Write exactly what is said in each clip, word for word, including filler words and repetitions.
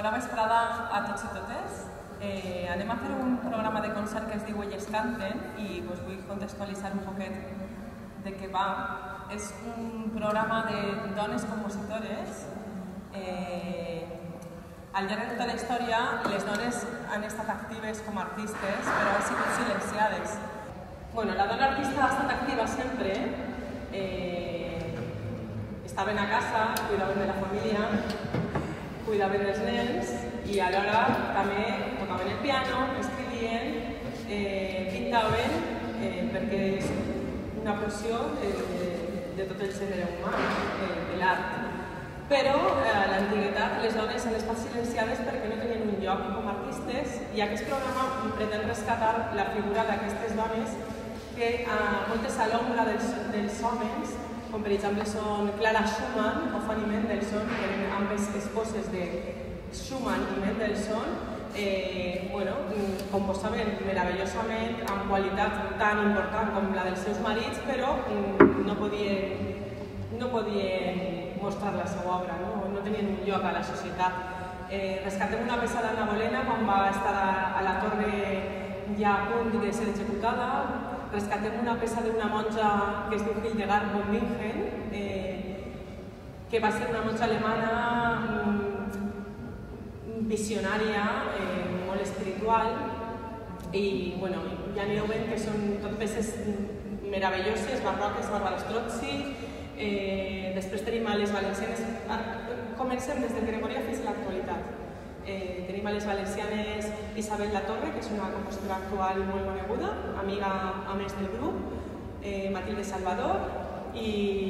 Bona vesprada a tots i totes. Eh, anem a fer un programa de concert que es diu Elles canten i pues, vull contextualitzar un poquet de què va. És un programa de dones compositores. Eh, al llarg de tota la història, les dones han estat actives com a artistes, però han sigut silenciades. Bueno, la dona artista ha estat activa sempre. Eh, estaven a casa, cuidaven de la família, cuidaven dels nens i alhora també tocaven el piano, escrivien, eh, pintaven, eh, perquè és una porció de, de, de tot el gènere humà, eh, de l'art. Però eh, a l'antiguitat les dones han estat silenciades perquè no tenien un lloc com a artistes i aquest programa pretén rescatar la figura d'aquestes dones que eh, moltes a l'ombra dels, dels homes, com per exemple són Clara Schumann o Fanny Mendelssohn, que eren ambes esposes de Schumann i Mendelssohn, eh, bueno, composaven meravellosament amb qualitat tan important com la dels seus marits, però no podien, no podien mostrar la seva obra, no, no tenien un lloc a la societat. Eh, rescatem una peça d'Anna Bolena quan va estar a, a la torre ja a punt de ser executada. Rescatem una peça d'una monja que es diu Hildegard von Bingen, eh, que va ser una monja alemana mm, visionària, eh, molt espiritual, i bueno, ja anireu veient que són tot peces meravelloses, barroques, Bàrbara Strozzi. Eh, després tenim a les valencianes, comencem des del Gregorià fins a l'actualitat. Eh, tenim a les valencianes Isabel Latorre, que és una compositora actual molt coneguda, amiga a més del grup, eh, Matilde Salvador, i,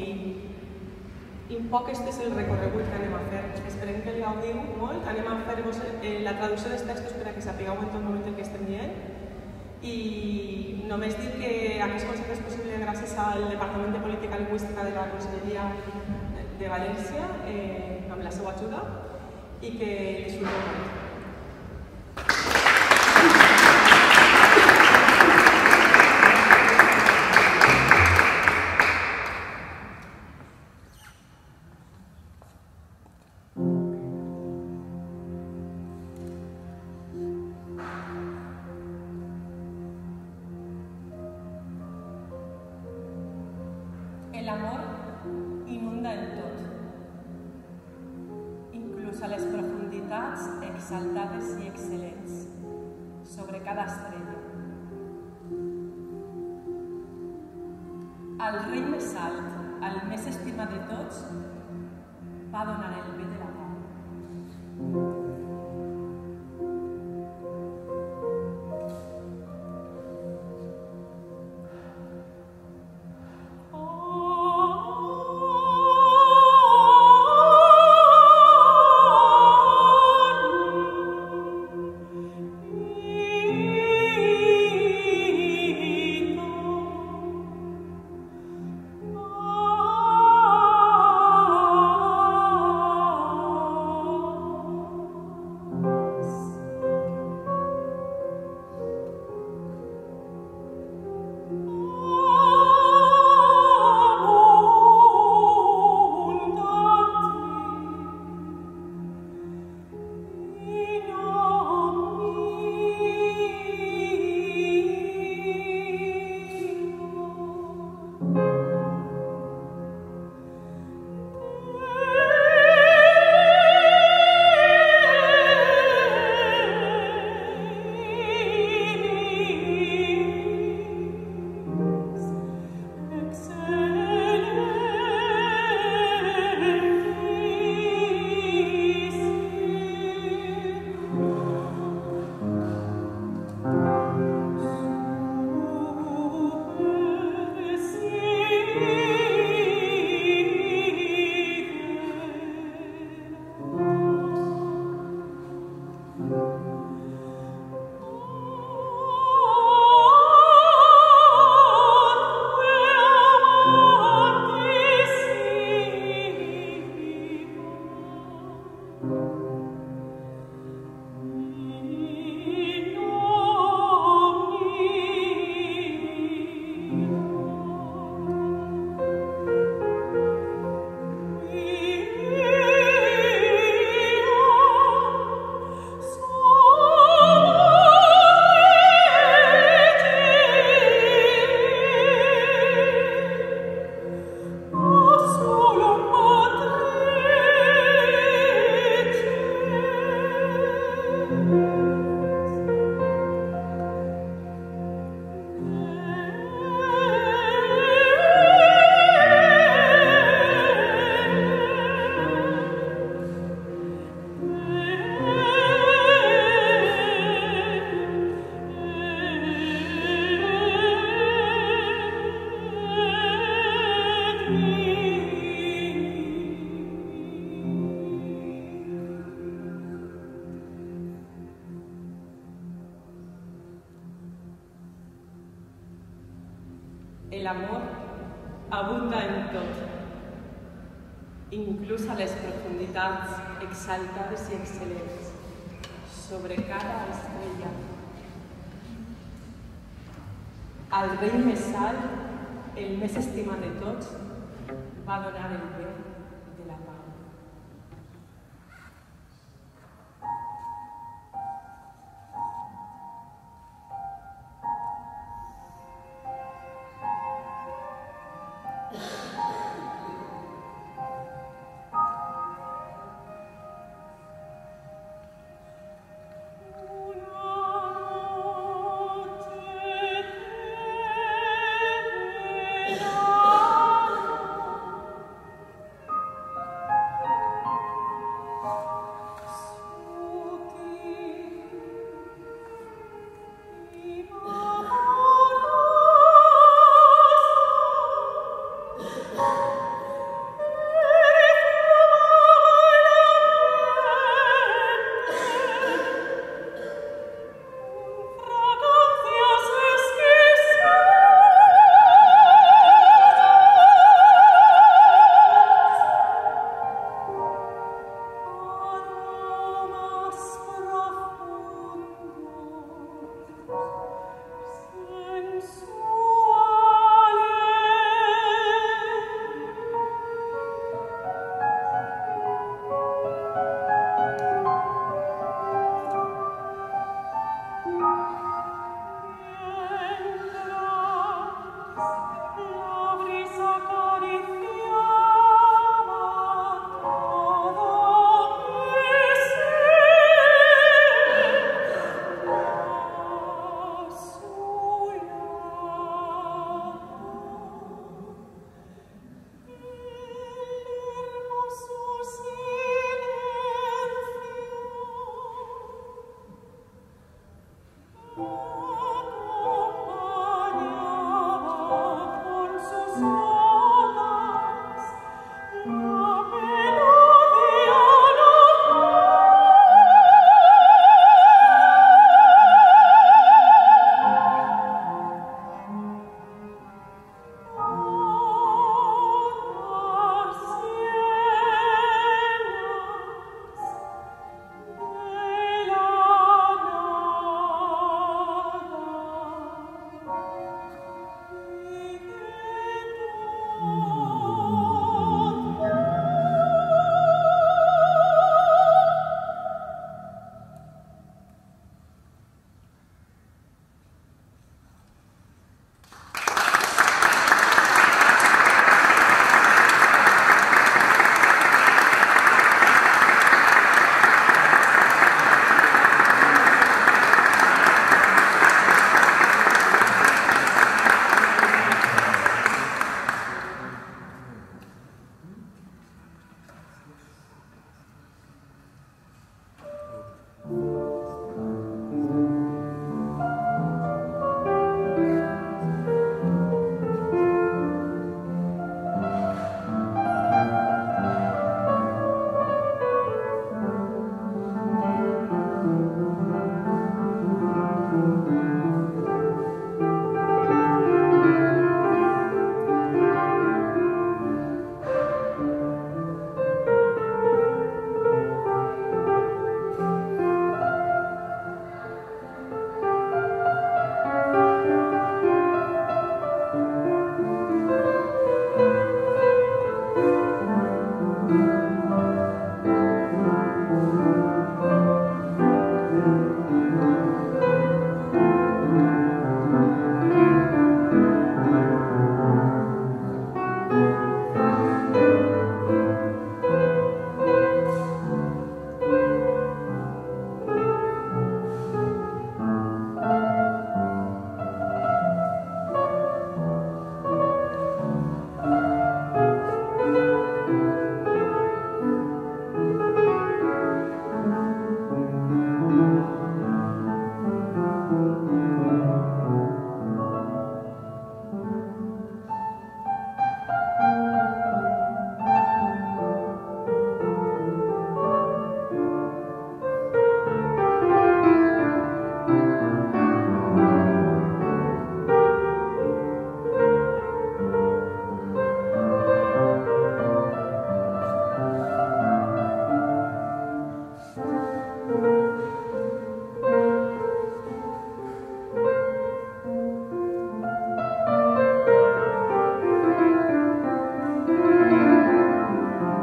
i un poc aquest és el recorregut que anem a fer. Esperem que el gaudiu molt. Anem a fer-vos eh, la traducció dels textos per a que sapigueu en tot moment el que estem dient. I només dir que aquest concert és possible gràcies al Departament de Política Lingüística de la Conselleria de València, eh, amb la seva ajuda, i que disfruteu molt. El amor inunda el tot, inclús a les profunditats exaltades i excel·lents, sobre cada estrella. Al rei més alt, al més estimat de tots, va donar el bé de la pau. El amor abunda en tot, inclús a les profunditats exaltades i excel·lents, sobre cada estrella. Al rei més alt, el més estimat de tots, va donar el bé de la pau.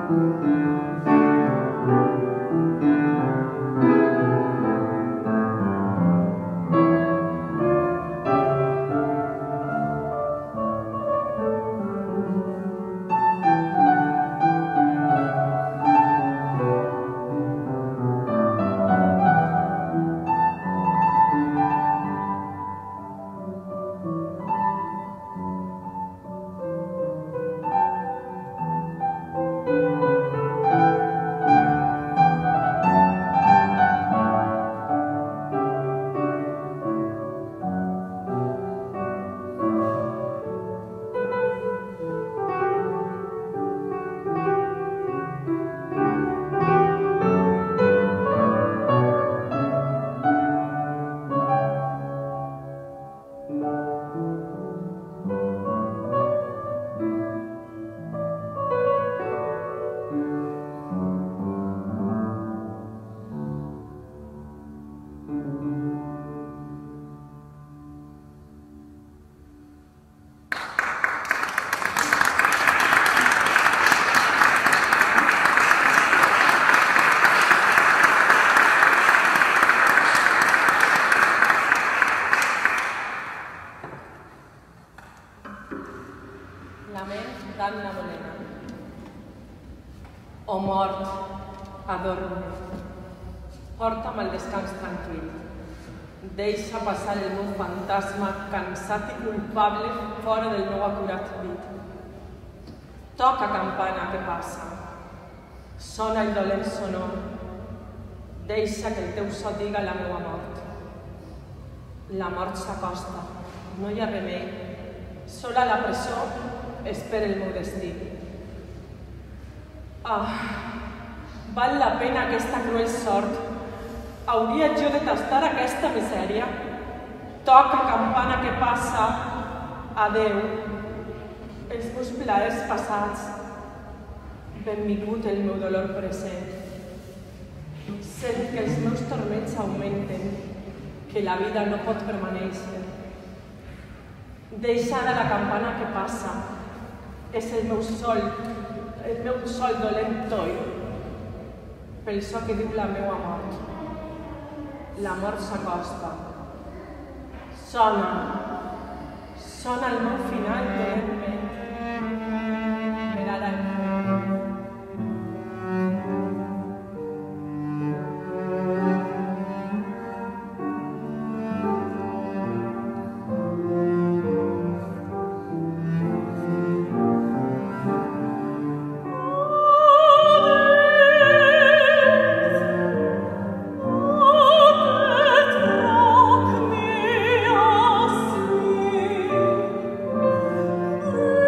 d'Anna Bolena. O mort, adorme, porta'm al descans tranquil. Deixa passar el meu fantasma cansat i culpable fora del meu acurat pit. Toca campana que passa, sona el dolent sonor, deixa que el teu so diga la meua mort. La mort s'acosta, no hi ha remei, sola la presó espera el meu destí. Ah, val la pena aquesta cruel sort. Hauria jo de tastar aquesta misèria? Toca campana que passa, adeu, els meus plaers passats, benvingut el meu dolor present. Sent que els meus torments augmenten, que la vida no pot permanèixer. Deixa ara la campana que passa, és el meu sol, el meu sol dolent toll, pel so que diu la meua mort. La mort s'acosta. Sona, sona el meu final dolentment. Per ara el meu. Oh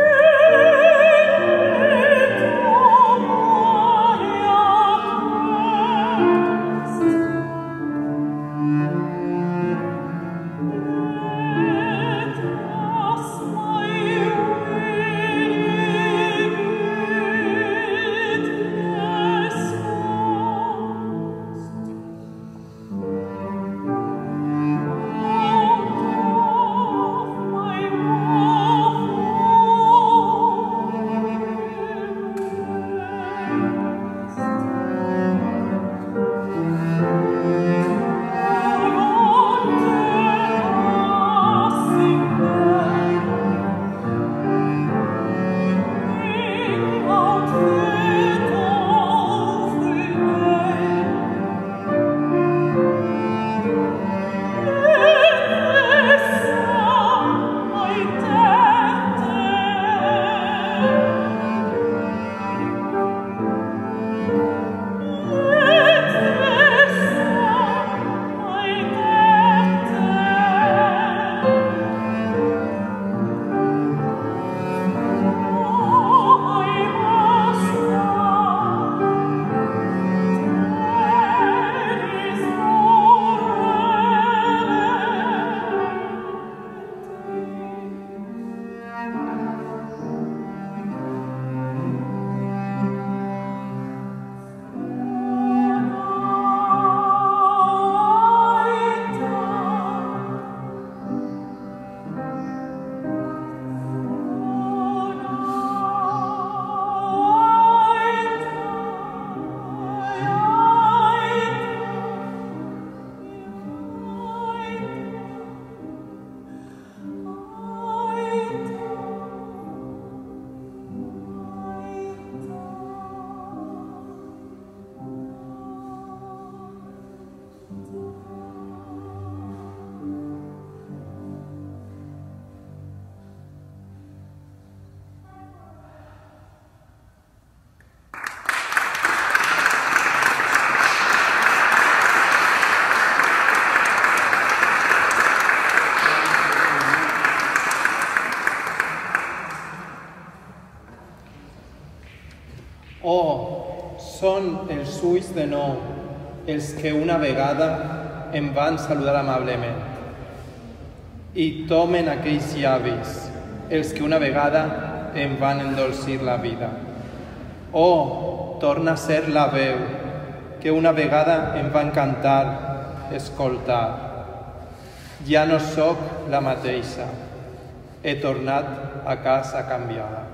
Oh, són els ulls de nou els que una vegada em van saludar amablement i tomen aquells llavis els que una vegada em van endolcir la vida. Oh, torna a ser la veu que una vegada em va encantar escoltar. Ja no sóc la mateixa, he tornat a casa canviada.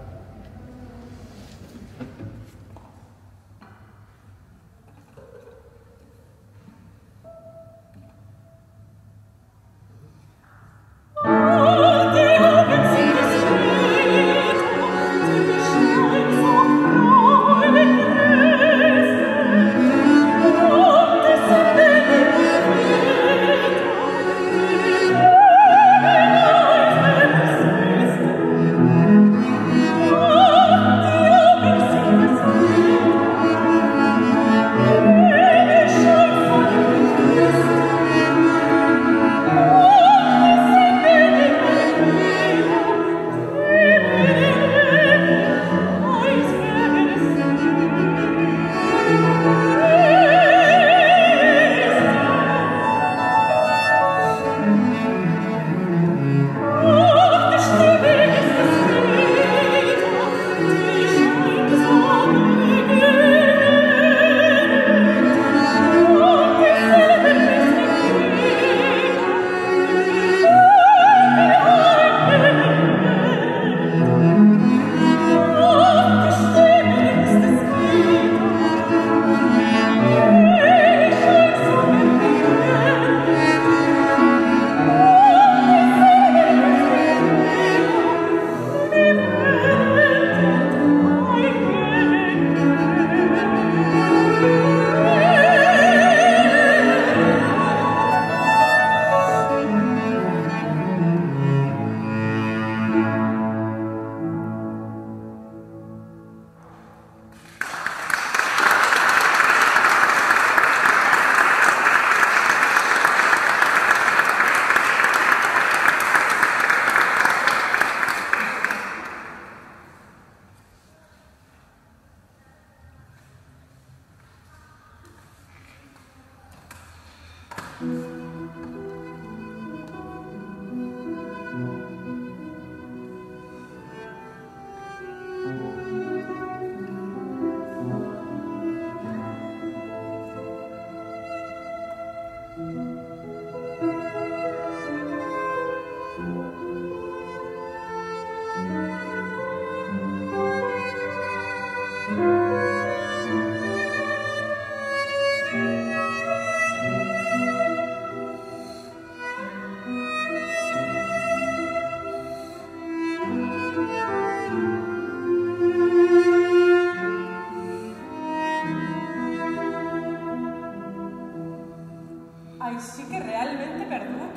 Així que realment t'he perdut.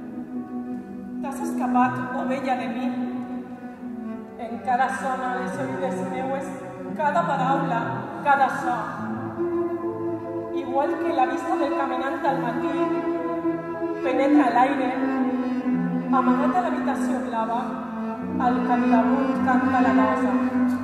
T'has escapat, ovella de mi. Encara sona a les oïdes meues cada paraula, cada so. Igual que la vista del caminant al matí penetra l'aire, amagat a l'habitació blava, el candamunt canta la nosa.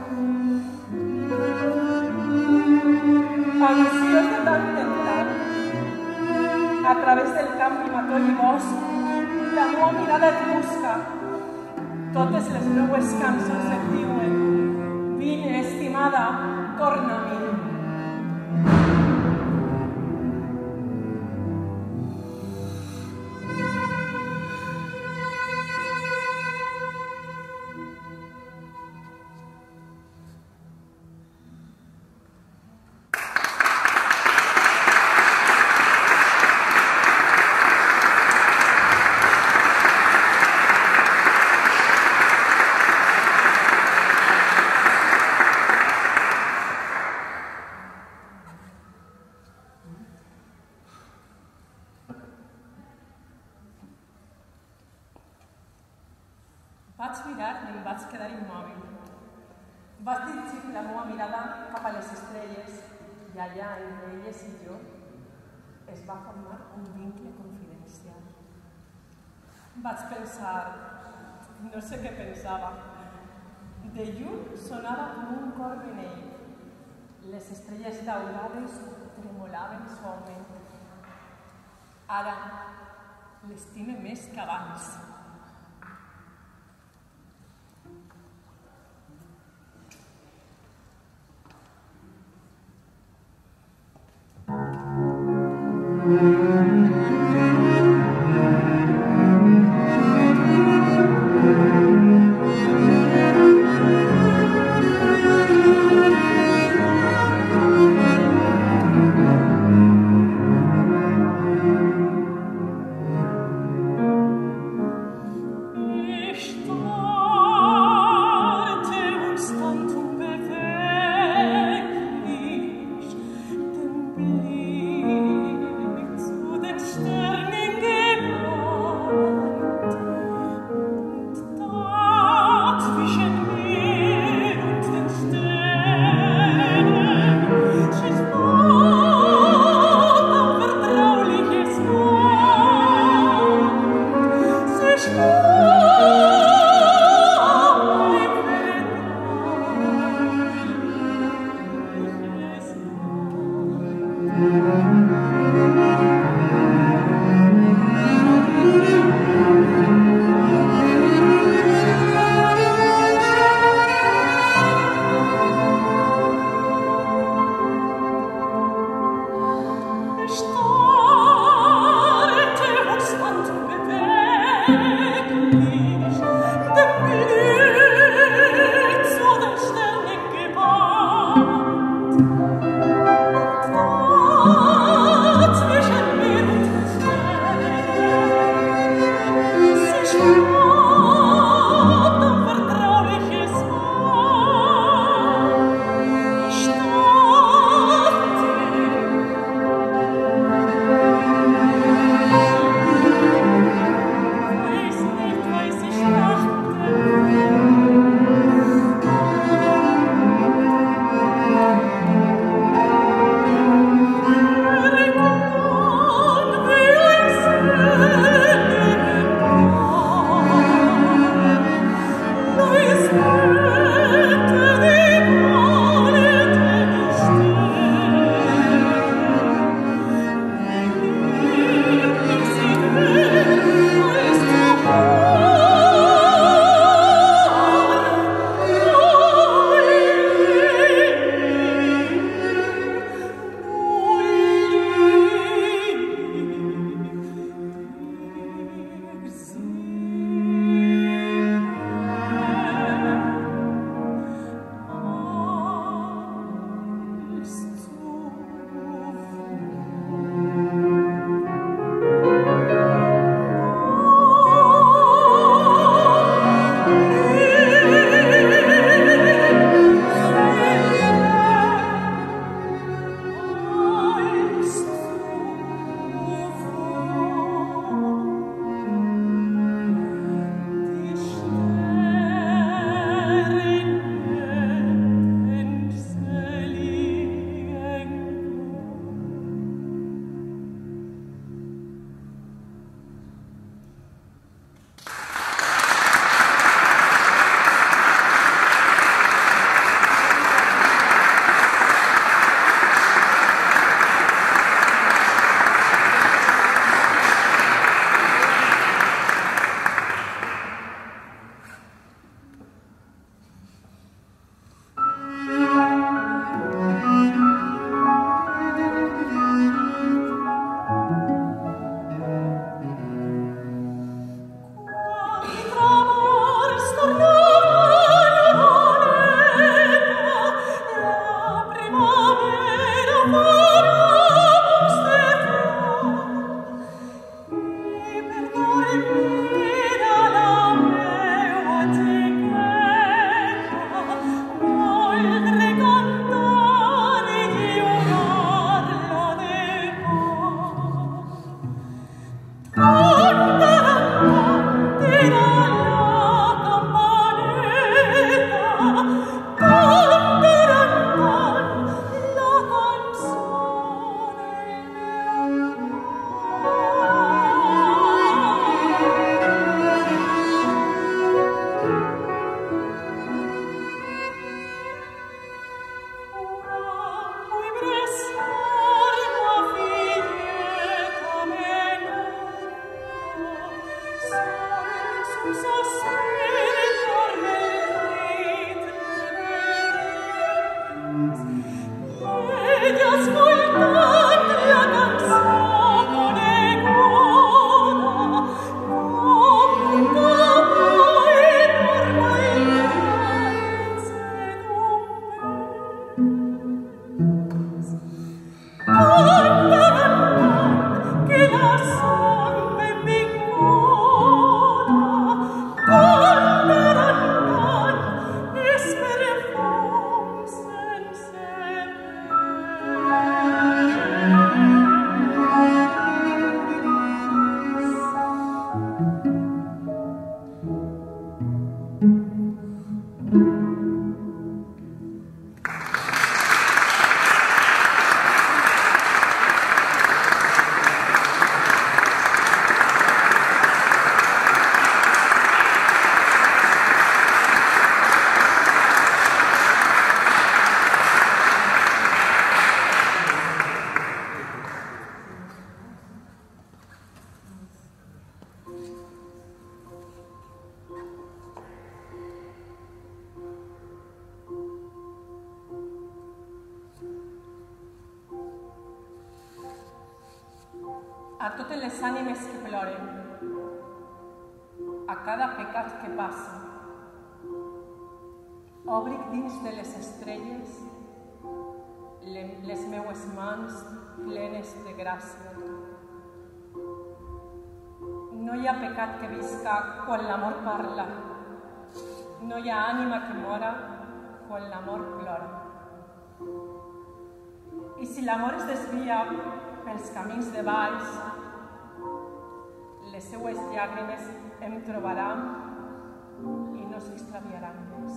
Ansiós de tant en tant, a través del camp i matoll i bosc, la meua mirada et busca. Totes les meues cançons et diuen: vine, estimada, torna a mi. Vaig mirar i em vaig quedar immòbil. Vaig dirigir la meva mirada cap a les estrelles i allà, entre elles i jo, es va formar un vincle confidencial. Vaig pensar, no sé què pensava. De lluny sonava com un cor beneït les estrelles daurades tremolaven suaument. Ara l'estime més que abans. So A totes les ànimes que ploren, a cada pecat que passa, obric dins de les estrelles les meues mans plenes de gràcia. No hi ha pecat que visca quan l'amor parla, no hi ha ànima que mora quan l'amor plora. I si l'amor es desvia pels camins de valls, les seues llàgrimes em trobaran i no s'extraviaran més.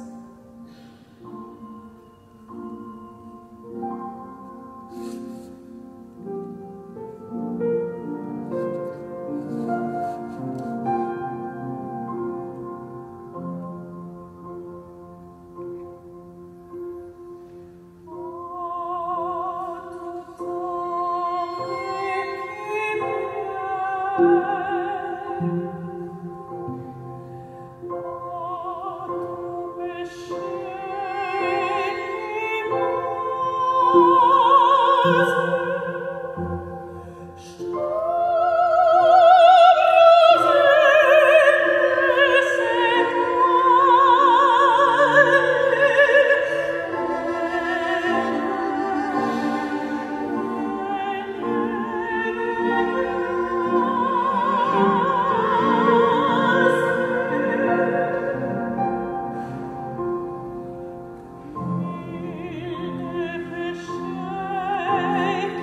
Hey!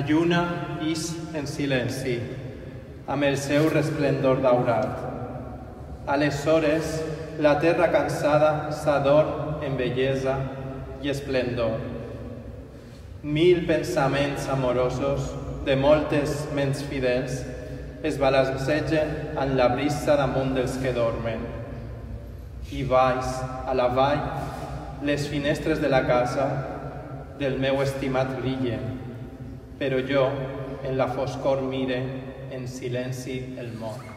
lluna ix en silenci, amb el seu resplendor daurat. Aleshores, la terra cansada s'adorm en bellesa i esplendor. Mil pensaments amorosos de moltes ments fidels es balancegen en la brisa damunt dels que dormen. I baix, a la vall, les finestres de la casa del meu estimat brillen, però jo en la foscor mire en silenci el món.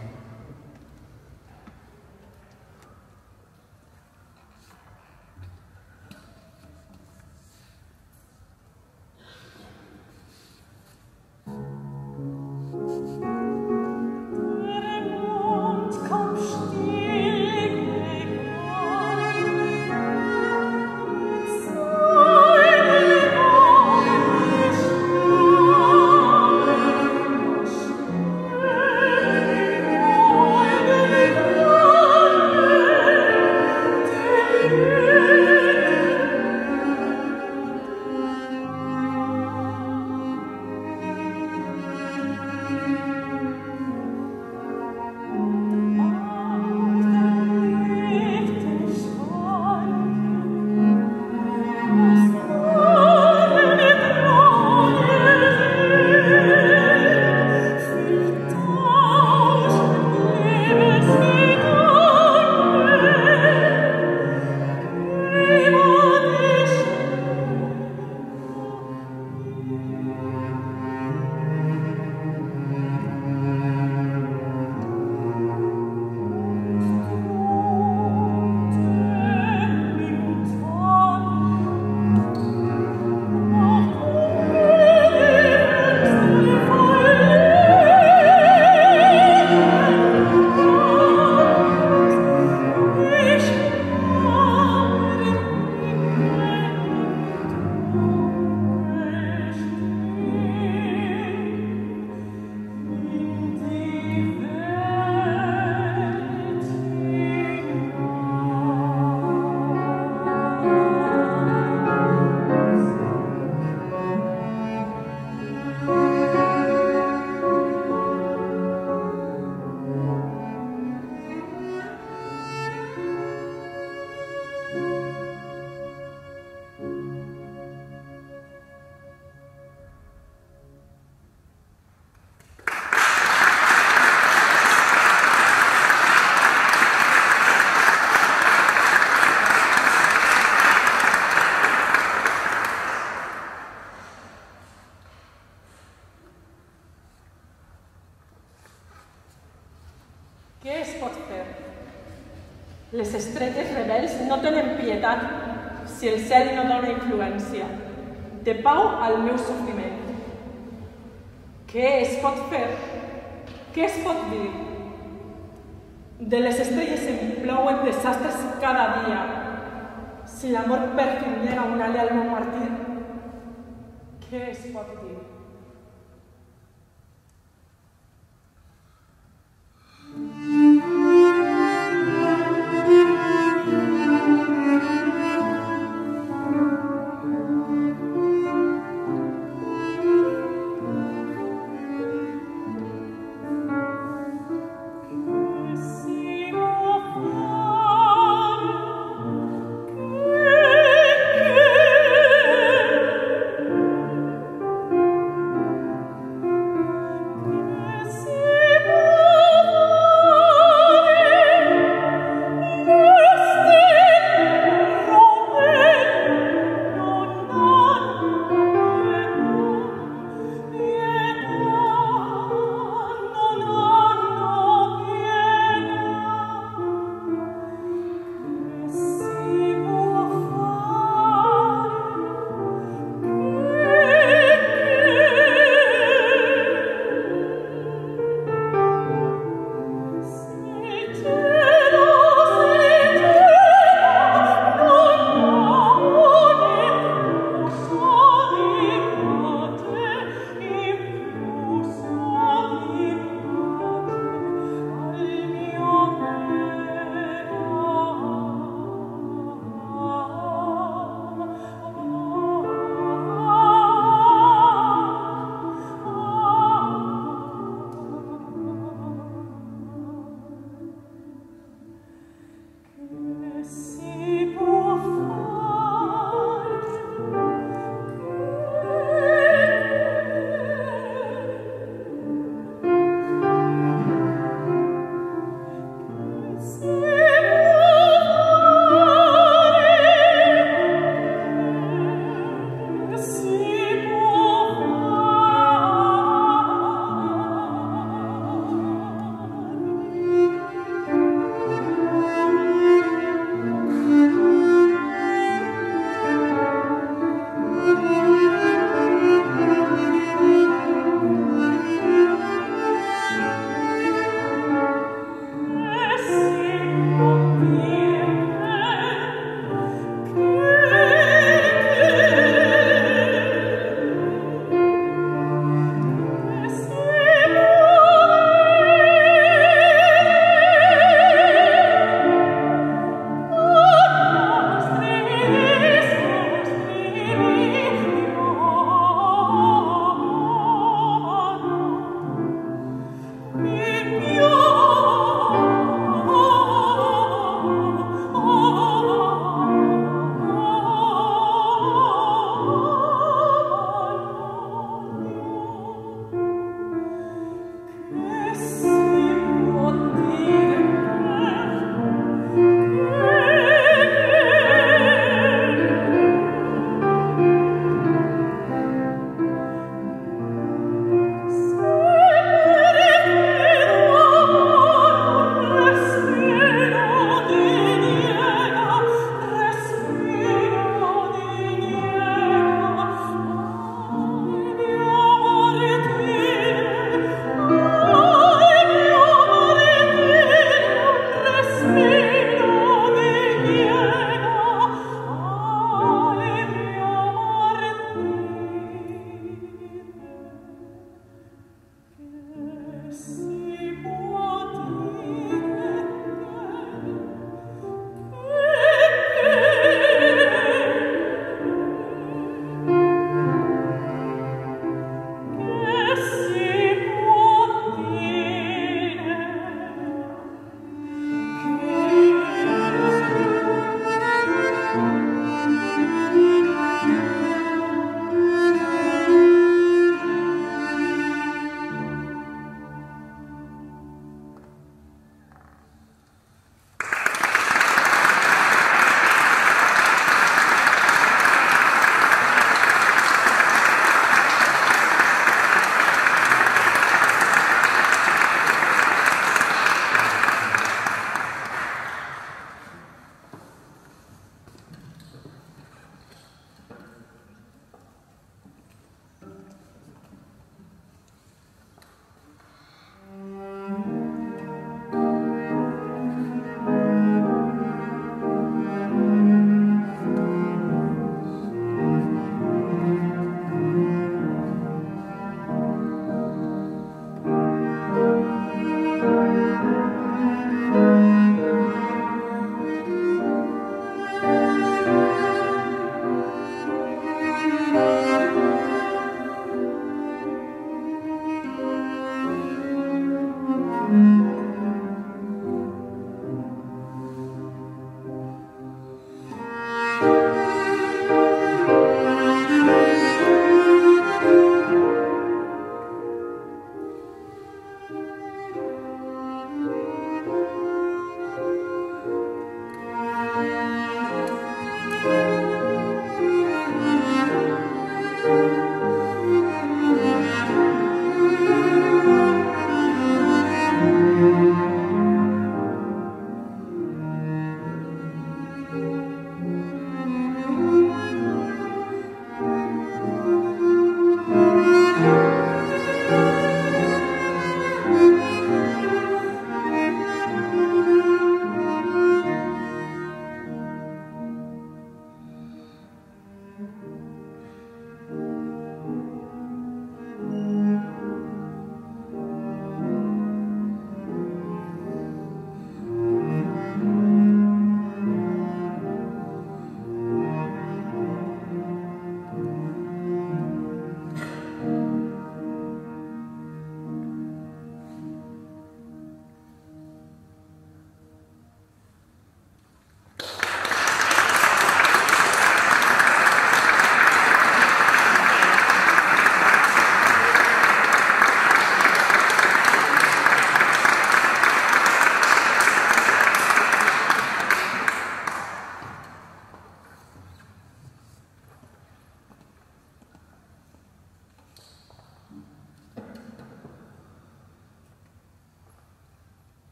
Què es pot fer? Les estrelles rebels no tenen pietat si el cel no dona influència. De pau al meu sofriment. Què es pot fer? Què es pot dir? De les estrelles em plouen desastres cada dia. Si l'amor pèrfid nega un ale al meu martir, què es pot dir? Thank you.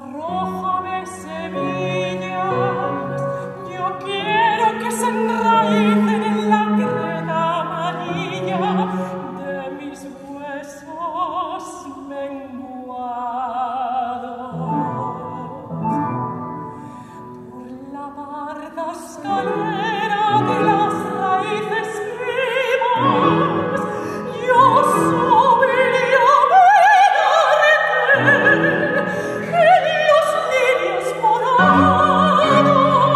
Arrójame semillas, yo quiero que se enraicen en la greda amarilla de mis huesos menguados. Por la barda escalera de las raíces vivas, yo subiría a mirarte en los lirios morados.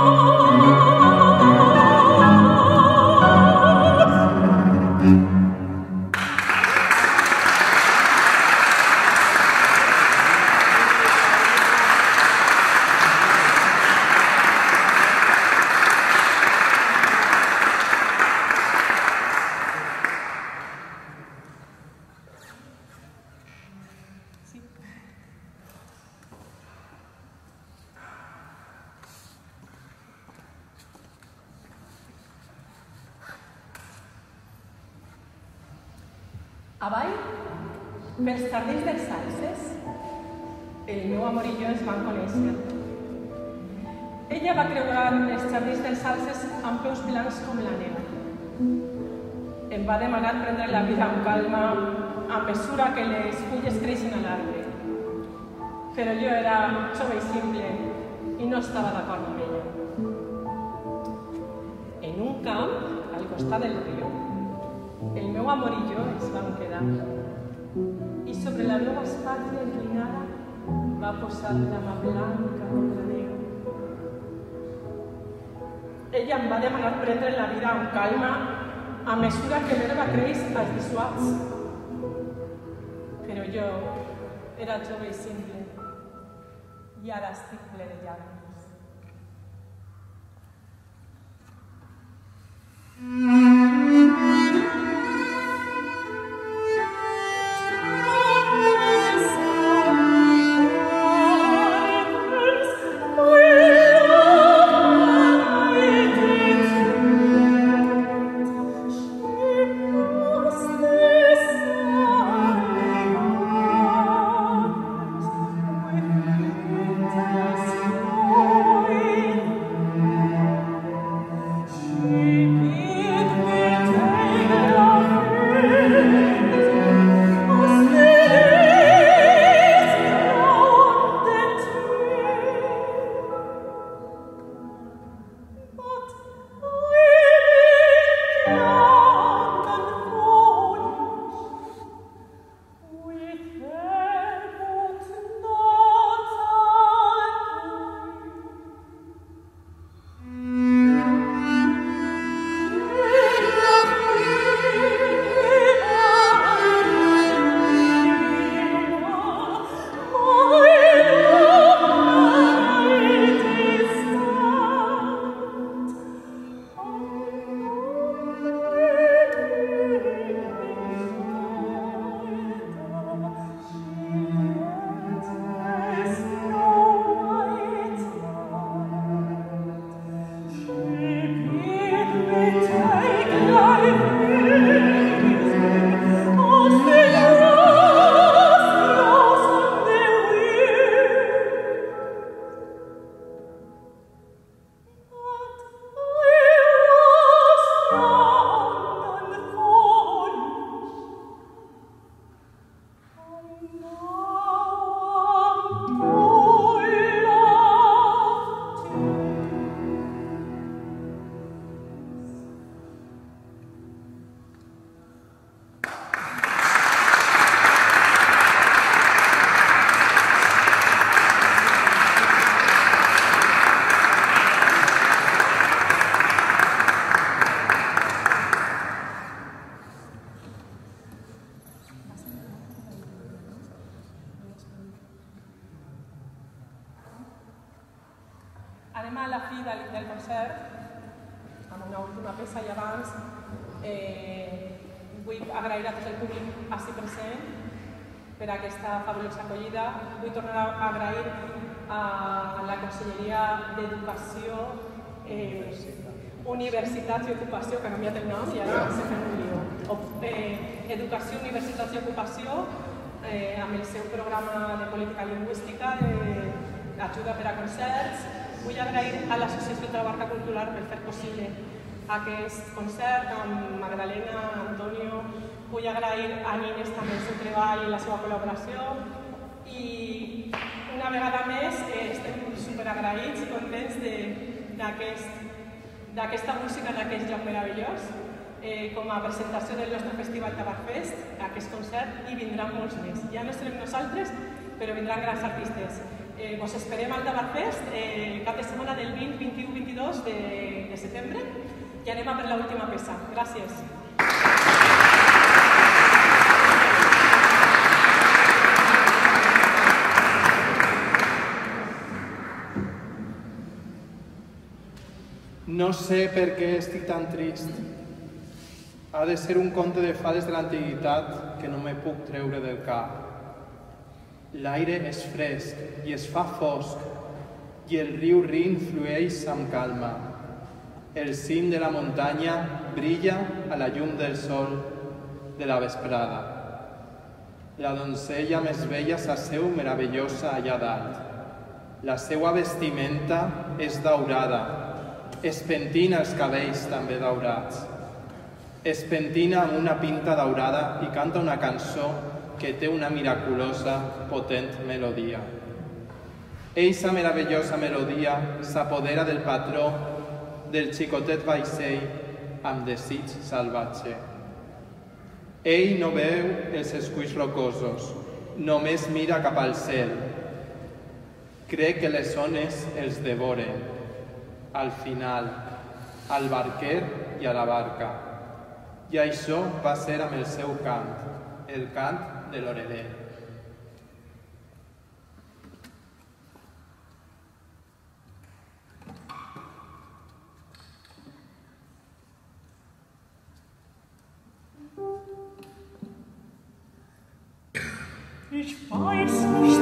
Avall, pels jardins dels Salses, el meu amor i jo ens vam conèixer. Ella va creuar els jardins dels Salses amb peus blancs com la neu. Em va demanar prendre la vida amb calma a mesura que les fulles creixen a l'arbre. Però jo era jove i simple i no estava d'acord amb ella. En un camp, al costat del riu, el meu amor i jo ens vam quedar. I sobre la meva espatlla inclinada va posar la mà blanca com la neu. Ella em va demanar prendre la vida amb calma a mesura que l'herba creix als dissuats. Però jo era jove i simple i ara estic ple de llàgrimes. Anem a la fi del, del concert, amb una última peça i abans eh, vull agrair a tot el públic ací present per aquesta fabulosa acollida. Vull tornar a agrair a la Conselleria d'Educació, eh, Universitat i Ocupació, que ha canviat el nom i ara se fa un lío. Eh, Educació, Universitat i Ocupació, eh, amb el seu programa de política lingüística, de ajuda per a concerts. Vull agrair a l'Associació de la Barca Cultural per fer possible aquest concert amb Magdalena, Antonio. Vull agrair a Nines també el seu treball i la seva col·laboració. I una vegada més estem superagraïts i contents d'aquesta música en aquest lloc meravellós. Com a presentació del nostre Festival Tabarfest, aquest concert, i vindran molts més. Ja no serem nosaltres, però vindran grans artistes. Vos esperem al Tabarfest cap de setmana del vint, vint-i-u, vint-i-dos de setembre i anem a per l'última peça. Gràcies. No sé per què estic tan trist. Ha de ser un conte de fades de l'antiguitat que no me puc treure del cap. L'aire és fresc i es fa fosc i el riu Rin flueix amb calma. El cim de la muntanya brilla a la llum del sol de la vesprada. La donzella més vella s'asseu meravellosa allà dalt. La seua vestimenta és daurada. Es pentina els cabells també daurats. Es pentina amb una pinta daurada i canta una cançó que té una miraculosa, potent melodia. Eixa meravellosa melodia s'apodera del patró del xicotet vaixell amb desig salvatge. Ell no veu els esculls rocosos, només mira cap al cel. Crec que les ones els devoren. Al final, al barquer i a la barca. I això va ser amb el seu cant, el cant de l'oreler. Ich weiß nicht,